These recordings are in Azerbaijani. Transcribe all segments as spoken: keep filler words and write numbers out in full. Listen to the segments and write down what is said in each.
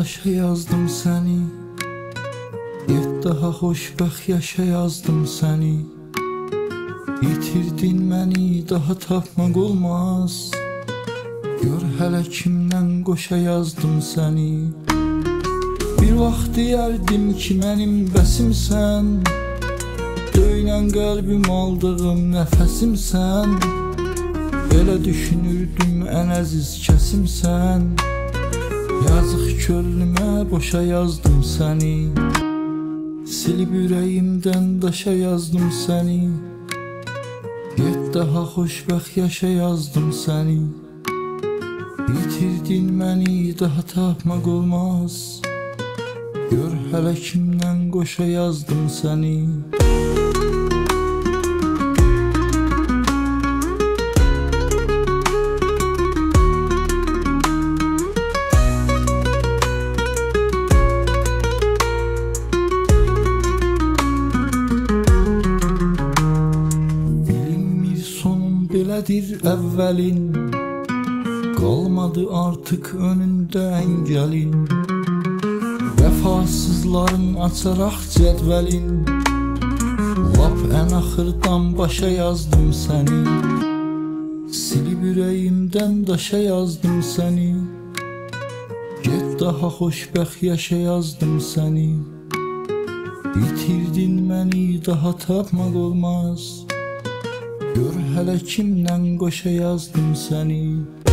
daşa yazdım səni, get daha xoşbəxt yaşa yazdım səni. İtirdin məni, daha tapmaq olmaz. Gör hələ kimdən qoşa yazdım səni. Bir vaxt deyərdim ki mənim bəsimsən, döynən qəlbim aldığım nəfəsimsən. Belə düşünürdüm ən əziz kəsimsən. Yazıq könlümə boşa yazdım səni, silib ürəyimdən daşa yazdım səni. Get daha xoşbəxt yaşa yazdım səni. İtirdin məni, daha tapmaq olmaz. Gör hələ kimdən qoşa yazdım səni. Belədir əvvəlin, qalmadı artıq önündə əngəlin. Vəfasızların açaraq cədvəlin, lap ən axırdan başa yazdım səni. Silib ürəyimdən daşa yazdım səni. Get daha xoşbəxt yaşa yazdım səni. İtirdin məni, daha tapmaq olmaz. Gör hələ kimdən qoşa yazdım səni.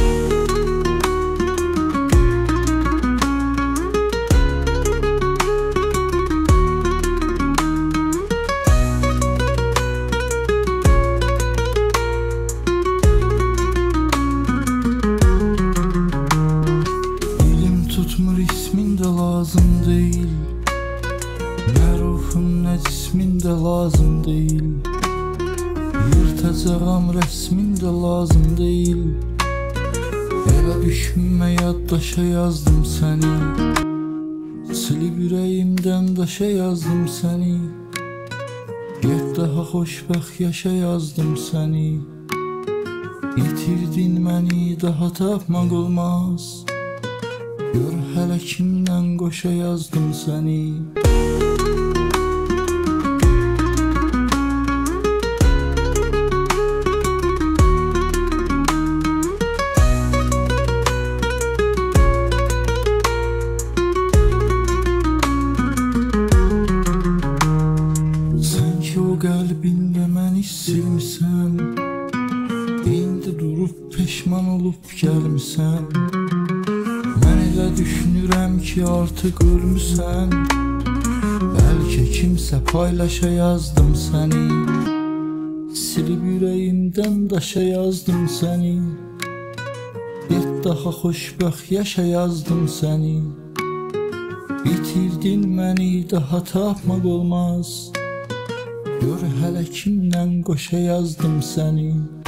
Dilim tutmur, ismin də lazım deyil. Nə ruhum, nə cismin də lazım deyil. Yırtacağım resmin de lazım değil. Elə düşünmə, yaddaşa yazdım səni. Silib ürəyimdən daşa yazdım səni. Get daha xoşbəxt yaşa yazdım səni. İtirdin məni, daha tapmaq olmaz. Gör hələ kimdən qoşa yazdım səni. Qəlbində məni silmisən, indi durub peşman olub gəlmisən. Mən elə düşünürəm ki artıq ölmüsən. Bəlkə kimsə paylaşa yazdım səni. Silib ürəyimdən daşa yazdım səni. Get daha xoşbəxt yaşa yazdım səni. İtirdin məni, daha tapmaq olmaz. Gör hələ kimdən qoşa yazdım səni.